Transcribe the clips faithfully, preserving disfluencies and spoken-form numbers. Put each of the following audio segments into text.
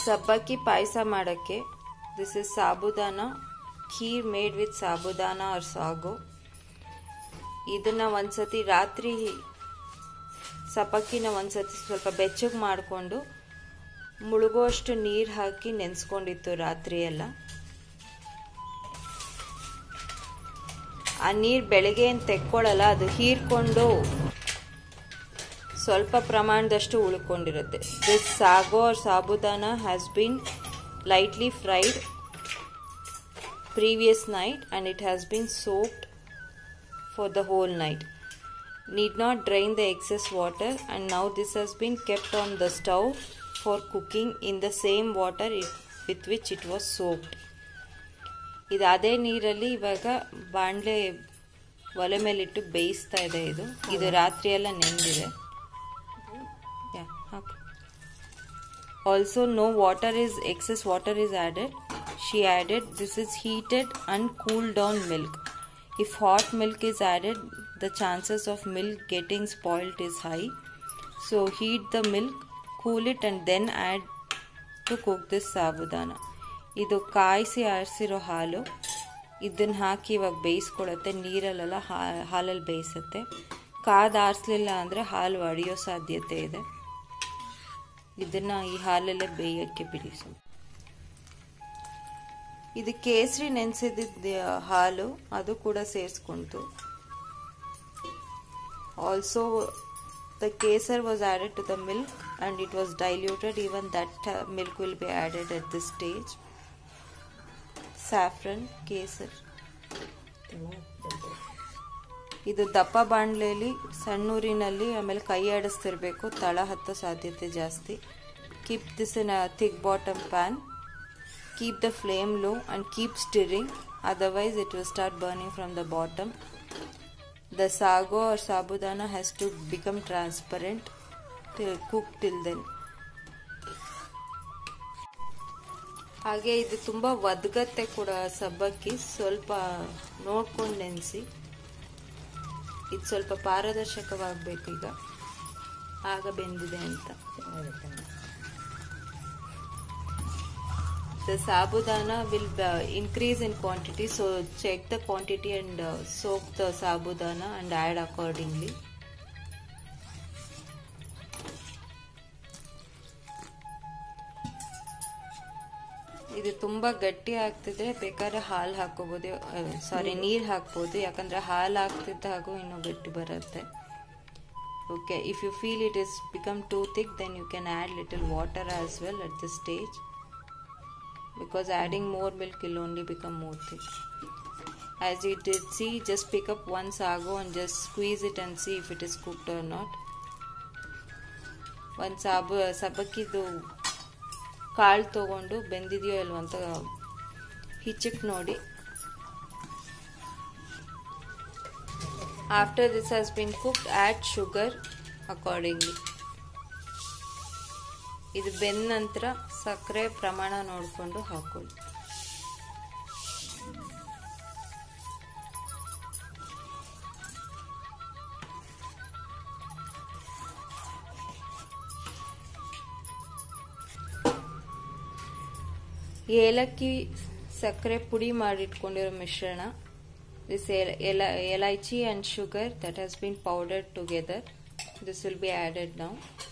ಸಬ್ಬಕ್ಕಿ ಪಾಯಸ ಮಾಡೋಕ್ಕೆ this is sabudana kheer made with sabudana or sago. ಇದನ್ನು ಒಂದ್ಸತಿ ರಾತ್ರಿ ಸಬ್ಬಕ್ಕಿನ ಒಂದ್ಸತಿ ಸ್ವಲ್ಪ ಬೆಚ್ಚಗೆ ಮಾಡಿಕೊಂಡು ಮುಳುಗುವಷ್ಟು ನೀರು ಹಾಕಿ ನೆನೆಸ್ಕೊಂಡಿತ್ತು ರಾತ್ರಿ ಎಲ್ಲ. ಆ ನೀರು ಬೆಳಗ್ಗೆ ಏನು ತೆಕ್ಕೊಳ್ಳಲ್ಲ, ಅದು ಹೀರ್ಕೊಂಡು ಸ್ವಲ್ಪ ಪ್ರಮಾಣದಷ್ಟು ಉಳ್ಕೊಂಡಿರುತ್ತೆ. This sago or sabudana has been lightly fried previous night and it has been soaked for the whole night. Need not drain the excess water, and now this has been kept on the stove for cooking in the same water it, with which it was soaked. ಇದು ಅದೇ ನೀರಲ್ಲಿ ಇವಾಗ ಬಾಣಲೆ ಒಲೆ ಮೇಲಿಟ್ಟು ಬೇಯಿಸ್ತಾ ಇದೆ. ಇದು ಇದು ರಾತ್ರಿ ಎಲ್ಲ ನೆಂದಿದೆ. Also no water is excess water is added. She added this is heated and cooled down milk. If hot milk is added, the chances of milk getting spoiled is high. So heat the milk, cool it and then add to cook this sabudana. ಇದು ಕಾಯಿಸಿ ಆರಿಸಿರೋ ಹಾಲು, ಇದನ್ನು ಹಾಕಿ ಇವಾಗ ಬೇಯಿಸ್ಕೊಳತ್ತೆ. ನೀರಲ್ಲೆಲ್ಲ ಹಾಲಲ್ಲಿ ಬೇಯಿಸುತ್ತೆ. ಕಾದು ಆರಿಸಲಿಲ್ಲ ಅಂದರೆ ಹಾಲು ಒಡೆಯೋ ಸಾಧ್ಯತೆ ಇದೆ. ಇದನ್ನು ಈ ಹಾಲಲ್ಲೇ ಬೇಯಕ್ಕೆ ಬಿಡಿಸು. ಇದು ಕೇಸರಿ ನೆನೆಸಿದ ಹಾಲು, ಅದು ಕೂಡ ಸೇರಿಸ್ಕೊಂತು. Also the kesar was added to the milk and it was diluted. Even that uh, milk will be added at this stage. Saffron, kesar. ಇದು ದಪ್ಪ ಬಾಣಲೆಯಲ್ಲಿ ಸಣ್ಣೂರಿನಲ್ಲಿ ಆಮೇಲೆ ಕೈ ಆಡಿಸ್ತಿರ್ಬೇಕು, ತಳ ಹತ್ತೋ ಸಾಧ್ಯತೆ ಜಾಸ್ತಿ. Keep this in a thick bottom pan. Keep the flame low and keep stirring, otherwise it will start burning from the bottom. The sago or sabudana has to become transparent till cook till then. ಹಾಗೆ ಇದು ತುಂಬ ಒದಗತ್ತೆ ಕೂಡ ಸಬ್ಬಕ್ಕಿ, ಸ್ವಲ್ಪ ನೋಡ್ಕೊಂಡು ನೆನೆಸಿ. ಇದು ಸ್ವಲ್ಪ ಪಾರದರ್ಶಕವಾಗಬೇಕು ಈಗ, ಆಗ ಬೆಂದಿದೆ ಅಂತ. The sabudana will uh, increase in quantity, so check the quantity and uh, soak the sabudana and add accordingly. ಇದು ತುಂಬ ಗಟ್ಟಿ ಆಗ್ತಿದ್ರೆ ಬೇಕಾದ್ರೆ ಹಾಲು ಹಾಕೋಬೋದು, ಸಾರಿ ನೀರು ಹಾಕ್ಬೋದು. ಯಾಕಂದರೆ ಹಾಲು ಹಾಕ್ತಿದ್ದಾಗೂ ಇನ್ನೂ ಗಟ್ಟಿ ಬರುತ್ತೆ. Okay, if you feel it is become too thick then you can add little water as well at this stage, because adding more milk will only become more thick. As you did see, just pick up one sago and just squeeze it and see if it is cooked or not. ಒಂದು ಸಾಬು ಸಬ್ಬಕ್ಕಿದು ಕಾಳು ತೊಗೊಂಡು ಬೆಂದಿದೆಯೋ ಇಲ್ವೋ ಅಂತ ಹಿಚ್ಚಿಟ್ಟು ನೋಡಿ. After this has been cooked, add sugar accordingly. ಇದು ಬೆಂದ ನಂತರ ಸಕ್ಕರೆ ಪ್ರಮಾಣ ನೋಡಿಕೊಂಡು ಹಾಕೊಳ್ಳಿ. ಏಲಕ್ಕಿ ಸಕ್ಕರೆ ಪುಡಿ ಮಾಡಿಟ್ಕೊಂಡಿರೋ ಮಿಶ್ರಣ, this elaichi and sugar that has been powdered together, this will be added now.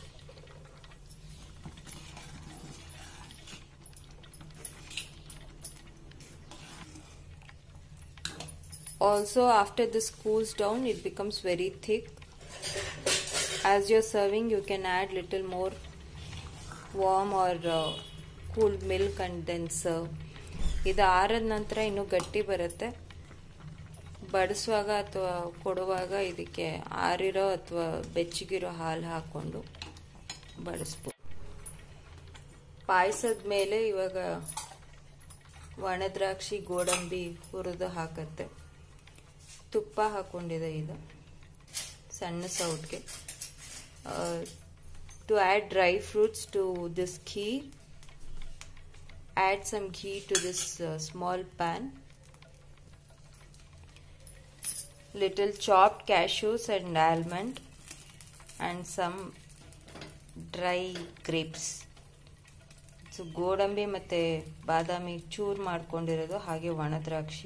Also after this cools down, it becomes very thick. As you're serving, you can add little more warm or uh, cool milk and then serve. ಇದು ಆರದ ನಂತರ ಇನ್ನೂ ಗಟ್ಟಿ ಬರುತ್ತೆ. ಬಡಿಸುವಾಗ ಅಥವಾ ಕೊಡುವಾಗ ಇದಕ್ಕೆ ಆರಿರೋ ಅಥವಾ ಬೆಚ್ಚಗಿರೋ ಹಾಲು ಹಾಕ್ಕೊಂಡು ಬಡಿಸ್ಬೋದು. ಪಾಯಸದ ಮೇಲೆ ಇವಾಗ ಒಣದ್ರಾಕ್ಷಿ ಗೋಡಂಬಿ ಹುರಿದು ಹಾಕತ್ತೆ. ತುಪ್ಪ ಹಾಕೊಂಡಿದೆ ಇದು ಸಣ್ಣ ಸೌಟ್ಗೆ. To add dry fruits to this kheer, add some ghee to this uh, small pan. Little chopped cashews and almond and some dry grapes. So ಗೋಡಂಬಿ ಮತ್ತು ಬಾದಾಮಿ ಚೂರು ಮಾಡ್ಕೊಂಡಿರೋದು, ಹಾಗೆ ಒಣ ದ್ರಾಕ್ಷಿ.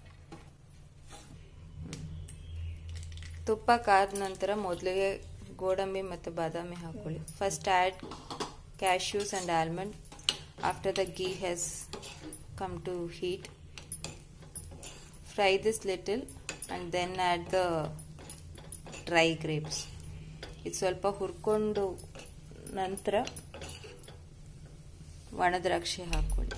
ತುಪ್ಪ ಕಾದ ನಂತರ ಮೊದಲಿಗೆ ಗೋಡಂಬಿ ಮತ್ತು ಬಾದಾಮಿ ಹಾಕೊಳ್ಳಿ. First add cashews and almond after the ghee has come to heat. Fry this little and then add the dry grapes. ಇದು ಸ್ವಲ್ಪ ಹುರ್ಕೊಂಡು ನಂತರ ಒಣ ದ್ರಾಕ್ಷಿ ಹಾಕೊಳ್ಳಿ.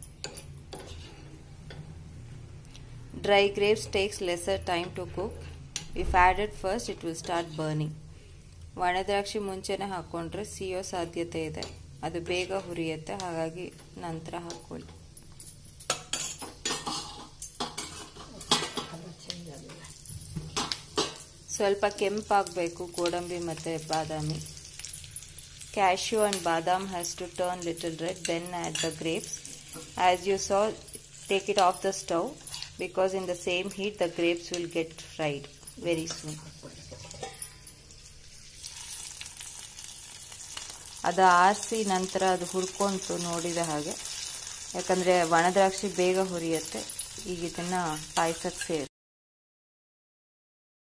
Dry grapes takes lesser time to cook. If added first, it will start burning. ಒಣ ದ್ರಾಕ್ಷಿ ಮುಂಚೆನೇ ಹಾಕೊಂಡ್ರೆ ಸಿಯೋ ಸಾಧ್ಯತೆ ಇದೆ, ಅದು ಬೇಗ ಹುರಿಯುತ್ತೆ, ಹಾಗಾಗಿ ನಂತರ ಹಾಕೊಳ್ಳಿ. ಸ್ವಲ್ಪ ಕೆಂಪಾಗಬೇಕು ಗೋಡಂಬಿ ಮತ್ತು ಬಾದಾಮಿ. Cashew and badam has to turn little red, then add the grapes. As you saw, take it off the stove because in the same heat the grapes will get fried very soon. ಅದು ಆರಿಸಿ ನಂತರ ಅದು ಹುರ್ಕೊಂಡು ನೋಡಿದ ಹಾಗೆ, ಯಾಕಂದರೆ ಒಣ ದ್ರಾಕ್ಷಿ ಬೇಗ ಹುರಿಯುತ್ತೆ. ಈಗ ಇದನ್ನು ಪಾಯಸಕ್ಕೆ ಸೇರಿಸಿ.